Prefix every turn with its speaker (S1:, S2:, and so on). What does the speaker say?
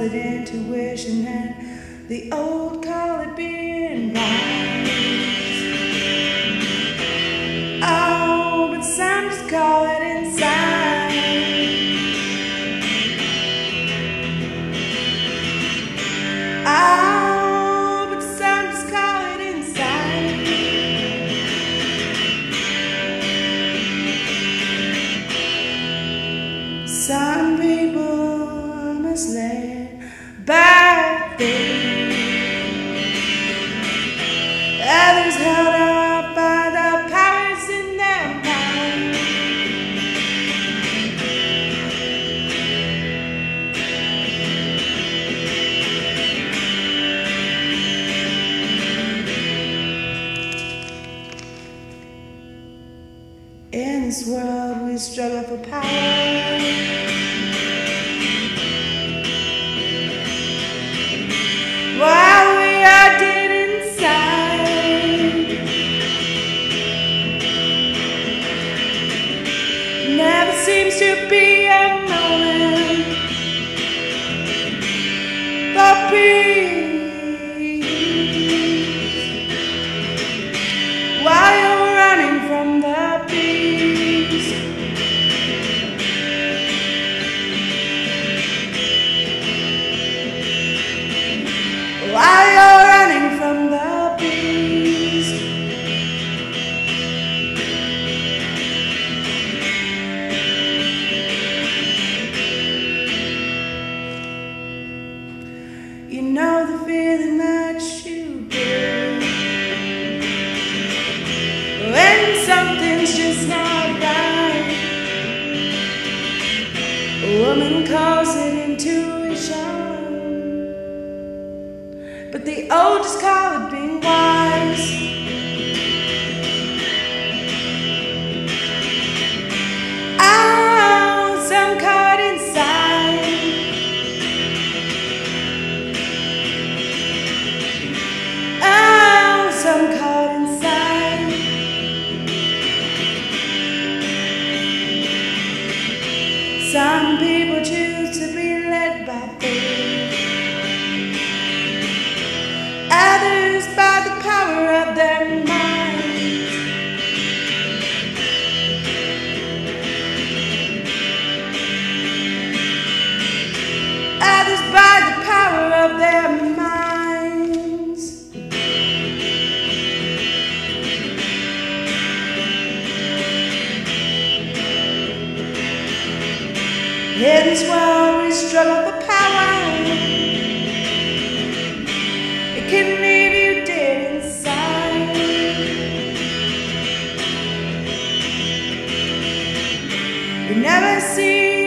S1: it intuition, and the old call it being wise. Oh, but some just call it inside. Oh, but some just call it inside. Some people are misled by things, others held up by the powers in their mind. In this world we struggle for power, while we are dead inside. Never seems to be a moment for peace, while you're running from the beast. While you're running from the beast. You know the feeling that you get when something's just not right. A woman calls it intuition, but the old just call it being wise. Oh, some call it inside. Oh, some call it inside. Some people choose to be led by faith, others by the power of their minds. Others by the power of their minds. In this world we struggle for power. It can leave you dead inside. You never see